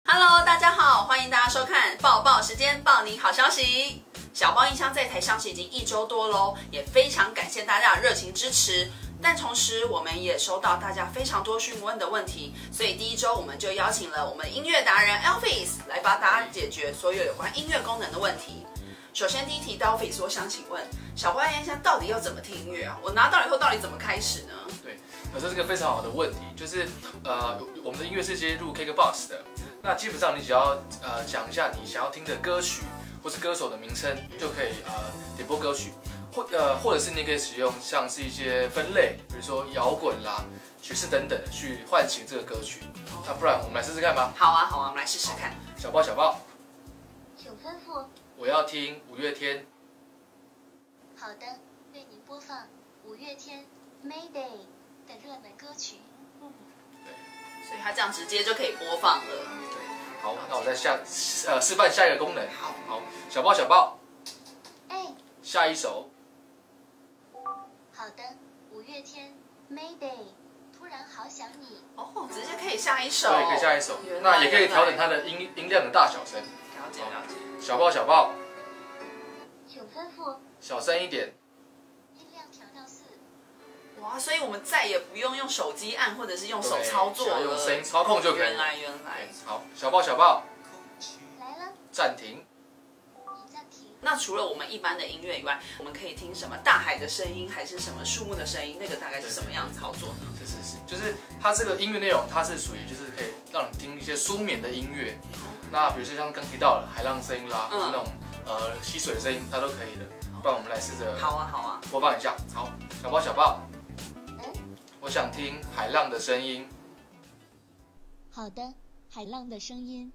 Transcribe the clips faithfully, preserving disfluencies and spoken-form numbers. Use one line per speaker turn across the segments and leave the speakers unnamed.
Hello， 大家好，欢迎大家收看报报时间，报你好消息。小包音箱在台上市已经一周多喽，也非常感谢大家的热情支持。但同时，我们也收到大家非常多询问的问题，所以第一周我们就邀请了我们音乐达人 Elvis 来帮大家解决所有有关音乐功能的问题。首先第一题 ，Elvis， 我想请问小包音箱到底要怎么听音乐啊？我拿到以后到底怎么开始呢？
对，这是个非常好的问题，就是呃，我们的音乐是接入 K K B O X 的，那基本上你只要呃讲一下你想要听的歌曲或是歌手的名称，就可以呃点播歌曲。或呃，或者是你可以使用像是一些分类，比如说摇滚啦、爵士等等，去唤醒这个歌曲。那不然我们来试试看吧。
好啊，好啊，我们来试试看。
小包小包，
请吩咐。
我要听五月天。
好的，为您播放五月天《Mayday》的热门歌曲。
嗯，对，所以它这样直接就可以播放了。
对，好，那我再下呃示范下一个功能。
好，
好，小包小包，
哎，
下一首。
好的，五月天《Mayday》，突然好想你。
哦，直接可以下一首。
对，可以下一首。那也可以调整它的音音量的大小声。
了解了解。
小包小包，
请吩咐。
小声一点。
音量调到四。
哇，所以我们再也不用用手机按或者是用手操作了，
用声音操控就可以了。
原来原来。
好，小包小包，
来了。
暂停。
那除了我们一般的音乐以外，我们可以听什么大海的声音，还是什么树木的声音？那个大概是什么样操作呢？
是是是，就是它这个音乐内容，它是属于就是可以让你听一些舒眠的音乐。那比如说像刚提到的海浪声音啦，或是那种呃溪水的声音，它都可以的。不然我们来试着
好啊好啊，
播放一下。好，小包小包，我想听海浪的声音。
好的，海浪的声音。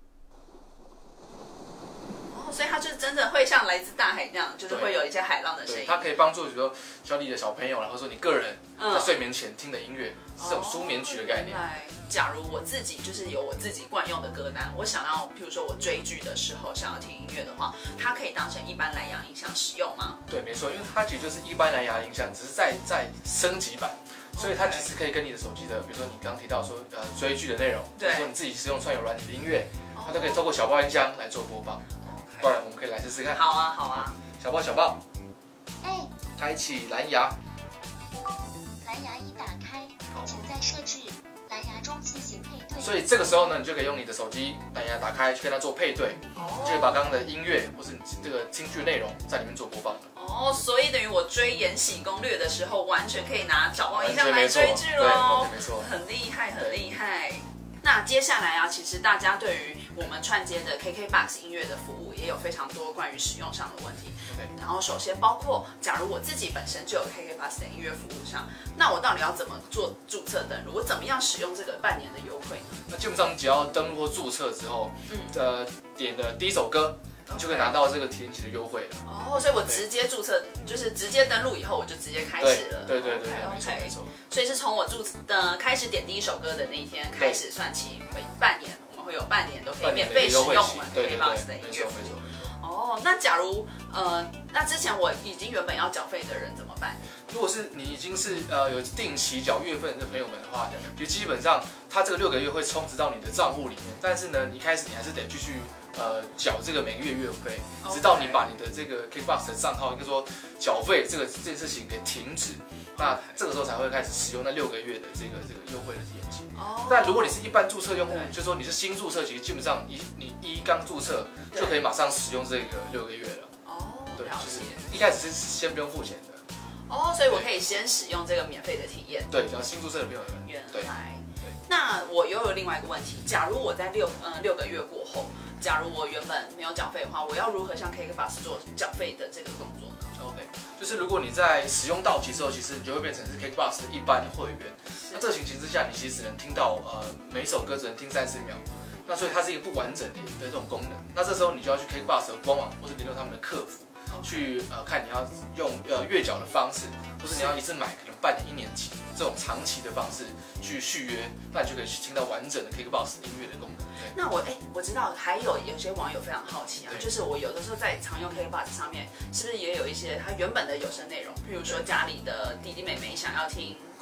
所以它就是真的会像来自大海那样，就是会有一些海浪的声音。
它可以帮助，比如说教你的小朋友啦，或者说你个人在睡眠前听的音乐，是这种舒眠曲的概念。
哦，假如我自己就是有我自己惯用的歌单，我想要，譬如说我追剧的时候想要听音乐的话，它可以当成一般蓝牙音箱使用吗？
对，没错，因为它其实就是一般蓝牙音箱，只是在在升级版。所以它其实可以跟你的手机的，比如说你刚刚提到说呃追剧的内容，或者说你自己使用串流软体的音乐，它都可以透过小包音箱来做播放。不然我们可以来试试看。
好啊，好啊。
小包小包，
哎，
开启蓝牙。
蓝牙一打开，请在设置蓝牙中进行配对。
所以这个时候呢，你就可以用你的手机蓝牙打开，去跟它做配对，就可以把刚刚的音乐或是你这个听剧内容在里面做播放了。
哦，所以等于我追《延禧攻略》的时候，完全可以拿小包音箱来追剧喽。
没错，
很厉害，很厉害。那接下来啊，其实大家对于我们串接的 K K B O X 音乐的服务也有非常多关于使用上的问题。然后首先包括，假如我自己本身就有 K K B O X 的音乐服务上，那我到底要怎么做注册登录？我怎么样使用这个半年的优惠呢？
那基本上你只要登录或注册之后，嗯，呃，点的第一首歌，你就可以拿到这个体验期的优惠了。
哦，所以我直接注册，就是直接登录以后，我就直接开始了。
对对对，没错没错。
所以是从我注的开始点第一首歌的那一天开始算起，半年我们会有半年都可以免费使用我们 K K B O X 的音乐服务。哦，那假如呃，那之前我已经原本要缴费的人怎么办？
如果是你已经是呃有定期缴月份的朋友们的话，就基本上它这个六个月会充值到你的账户里面，但是呢，一开始你还是得继续呃缴这个每个月月费，直到你把你的这个 K K B O X 的账号应该说缴费这个这件事情给停止，那这个时候才会开始使用那六个月的这个这个优惠的体验期。哦。但如果你是一般注册用户，就是说你是新注册，其实基本上一你一刚注册就可以马上使用这个六个月了。
哦，
对，就是一开始是先不用付钱的。
哦，所以我可以先使用这个免费的体验。
对，只要新注册的朋友们。
原来。那我又有另外一个问题，假如我在六嗯六个月过后，假如我原本没有缴费的话，我要如何向 K K B O X 做缴费的这个动作呢
？OK， 就是如果你在使用到期之后，其实你就会变成是 K K B O X 的一般会员。那这个情形之下，你其实只能听到呃每一首歌只能听三十秒，那所以它是一个不完整的的这种功能。那这时候你就要去 K K B O X 的官网或者联络他们的客服。去呃看你要用呃月缴的方式，或是你要一次买可能半年、一年期这种长期的方式去续约，那你就可以去听到完整的 K K B O X 音乐的功能。
那我哎，我知道还有有些网友非常好奇啊，就是我有的时候在常用 K K B O X 上面，是不是也有一些它原本的有声内容，譬如说家里的弟弟妹妹想要听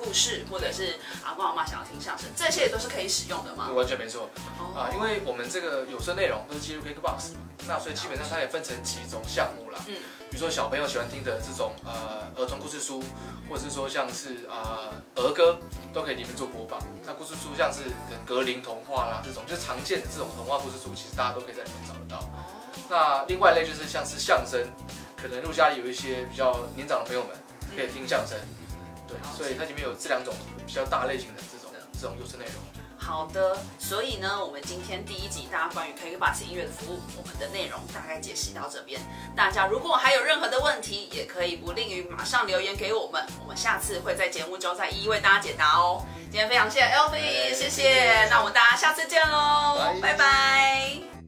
故事，或者是阿公阿嬷想要听相声，这些也都是可以使用的吗？
完全没错
哦
啊，因为我们这个有声内容都是记录 K K B O X 嘛，那所以基本上它也分成几种项目啦。
嗯，
比如说小朋友喜欢听的这种呃儿童故事书，或者是说像是呃儿歌，都可以里面做播放。那故事书像是格林童话啦这种，就是常见的这种童话故事书，其实大家都可以在里面找得到。那另外一类就是像是相声，可能如果家里有一些比较年长的朋友们可以听相声，对，所以它里面有这两种比较大类型的这种这种有声内容。
好的，所以呢，我们今天第一集大家关于 K K B O X 音乐的服务，我们的内容大概解析到这边。大家如果还有任何的问题，也可以不吝于马上留言给我们，我们下次会在节目中再一一为大家解答哦。今天非常谢谢 Elvis，谢谢，那我们大家下次见喽，拜拜。